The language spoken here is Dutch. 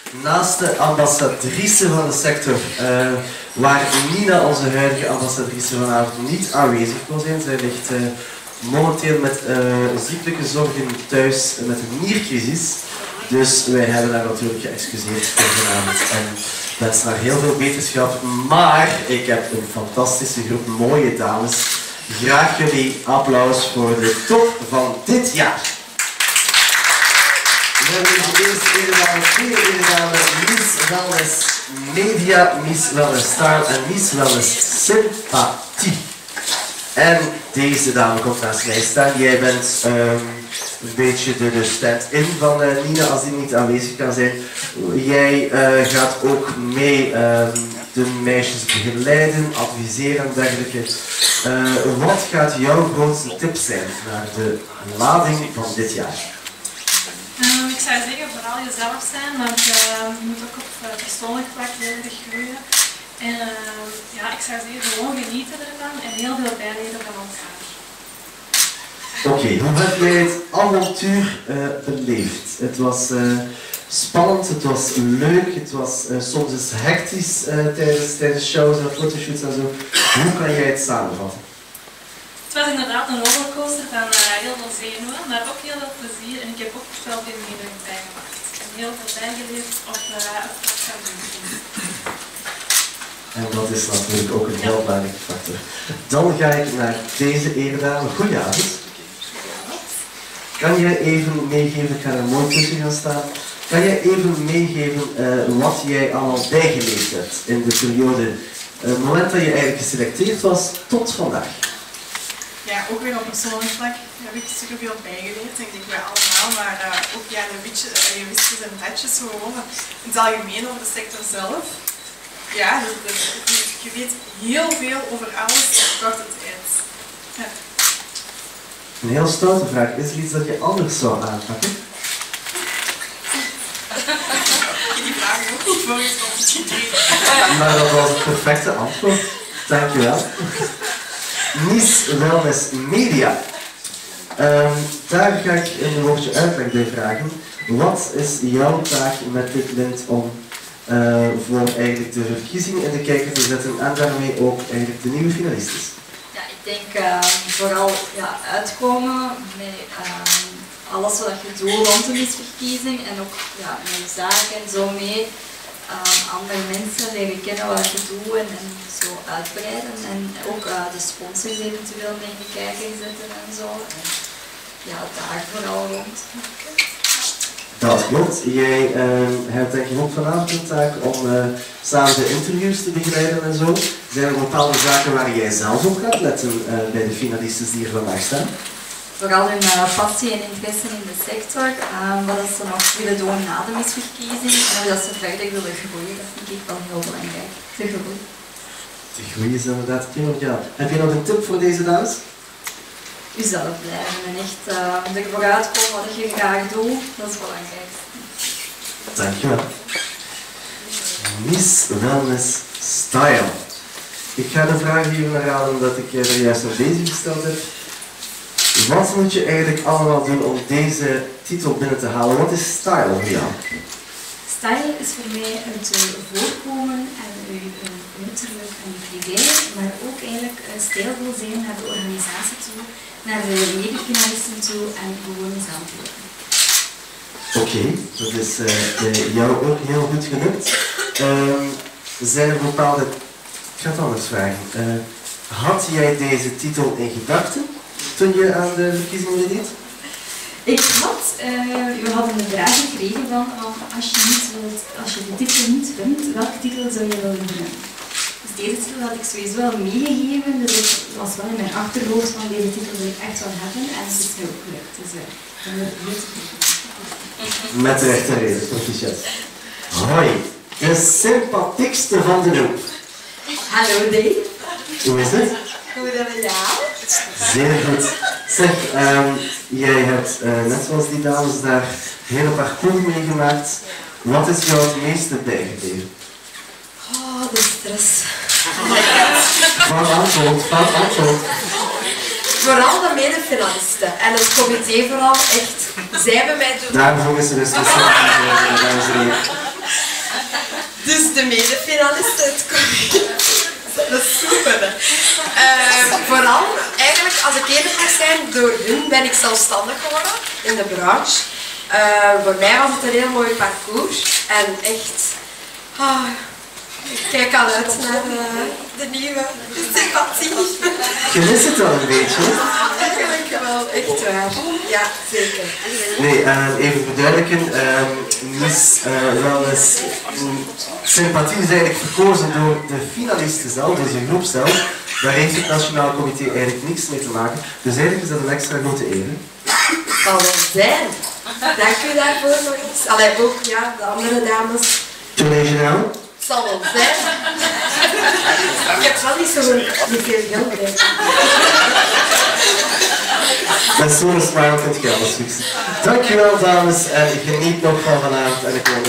naast de ambassadrice van de sector, waar Nina, onze huidige ambassadrice vanavond, niet aanwezig kon zijn. Zij ligt momenteel met ziekelijke zorgen thuis met een niercrisis. Dus wij hebben haar natuurlijk geëxcuseerd voor vanavond en wensen haar heel veel beterschap. Maar ik heb een fantastische groep mooie dames. Graag jullie applaus voor de top van dit jaar. We hebben de eerste eredame, tweede eredame, Miss Wellness Media, Miss Wellness Style en Miss Wellness Sympathie. En deze dame komt naast mij staan. Jij bent een beetje de stand-in van Nina als die niet aanwezig kan zijn. Jij gaat ook mee de meisjes begeleiden, adviseren en dergelijke. Wat gaat jouw grootste tip zijn naar de lading van dit jaar? Ik zou zeggen, vooral jezelf zijn, want je moet ook op persoonlijk vlak heel erg groeien. En ja, ik zou zeggen, gewoon genieten ervan en heel veel bijleren van elkaar. Oké, hoe heb jij het avontuur beleefd? Het was spannend, het was leuk, het was soms eens hectisch tijdens shows en fotoshoots en zo. Hoe kan jij het samenvatten? Het was inderdaad een rollercoaster van heel veel zenuwen, maar ook heel veel plezier en ik heb ook wel veel indruk bijgemaakt. En heel veel bijgeleerd op het vlak van doen. En dat is natuurlijk ook een heel belangrijke factor. Dan ga ik naar deze eredame. Goedenavond. Kan jij even meegeven, ik ga er mooi tussen gaan staan. Kan jij even meegeven wat jij allemaal bijgeleerd hebt in de periode, het moment dat je eigenlijk geselecteerd was, tot vandaag? Ja, ook weer op persoonlijk vlak heb ik superveel bijgeleerd, denk ik wij allemaal, maar ook ja, de wistjes en datjes gewoon in het algemeen over de sector zelf. Ja, je weet heel veel over alles in korte tijd. Ja. Een heel stoute vraag. Is er iets dat je anders zou aanpakken? Die vraag ook niet voor je competitie. Maar dat was het perfecte antwoord. Dankjewel. Miss Wellness Media. Daar ga ik een woordje uitleg bij vragen. Wat is jouw taak met dit lint om voor eigenlijk de verkiezingen in de kijker te zetten en daarmee ook eigenlijk de nieuwe finalistes? Ja, ik denk vooral uitkomen met alles wat je doet rond de misverkiezing en ook met je zaken en zo mee. Andere mensen leren kennen wat je doet en zo uitbreiden en ook de sponsors eventueel mee in de kijker zetten en zo. En ja, daar vooral rond. Dat klopt. Jij hebt denk ik ook vanavond de taak om samen de interviews te begeleiden en zo. Zijn er bepaalde zaken waar jij zelf op gaat letten bij de finalistes die hier vandaag staan? Vooral hun passie en interesse in de sector, wat ze nog willen doen na de misverkiezing en hoe dat ze verder willen groeien, dat vind ik wel heel belangrijk. De groei. De groei is inderdaad primordiaal. Heb je nog een tip voor deze dames? Jezelf blijven en echt er vooruit komen wat je graag doet, dat is belangrijk. Dankjewel. Miss Wellness Style. Ik ga de vraag even herhalen dat ik er juist op deze gesteld heb. Wat moet je eigenlijk allemaal doen om deze titel binnen te halen? Wat is style voor jou? Style is voor mij het voorkomen en uw uiterlijk en uw privé, maar ook eigenlijk stijlvol zijn naar de organisatie toe, naar de medefinalisten toe en gewoon zelf worden. Oké, dat is jou ook heel goed gelukt. Zijn er bepaalde... Ik ga het anders vragen. Had jij deze titel in gedachten toen je aan de verkiezingen deed? We hadden een vraag gekregen van als je de titel niet vindt, welke titel zou je willen doen? Dus deze titel had ik sowieso wel meegegeven, dus het was wel in mijn achterhoofd van deze titel wil ik echt wel hebben en het is mij ook gelukt. Dus ik ben heel tevreden. Met de rechte reden, proficiat. Hoi, de sympathiekste van de groep. Hallo Dave. Hoe is het? Goed en jou? Zeer goed. Zeg, jij hebt net zoals die dames daar hele parcours meegemaakt. Wat is jou het meeste bijgebleven? Oh, de stress. Fout antwoord. Vooral de medefinalisten en het comité vooral echt. Zij hebben mij toen... Daarvoor is er dus een dames en heren. medefinalisten. Dat is super. Vooral, eigenlijk, als ik eerlijk mag zijn, door hun ben ik zelfstandig geworden in de branche. Voor mij was het een heel mooi parcours. En echt, ik kijk al uit naar de nieuwe sympathie. Je mist het wel een beetje. Eigenlijk wel, echt waar. Ja, zeker. Nee, even verduidelijken. Miss Wellness Sympathie is eigenlijk verkozen door de finalisten zelf, dus de groep zelf. Daar heeft het Nationaal Comité eigenlijk niks mee te maken. Dus eigenlijk is dat een extra grote eer. Zal wel zijn. Dank u daarvoor nog eens. Allee, ook ja, de andere dames. Tournee-generaal? Zal wel zijn. Ik heb wel niet veel geld bij. Met zo'n smile kunt je alles fixen. Dankjewel dames en geniet nog van vanavond en ik hoop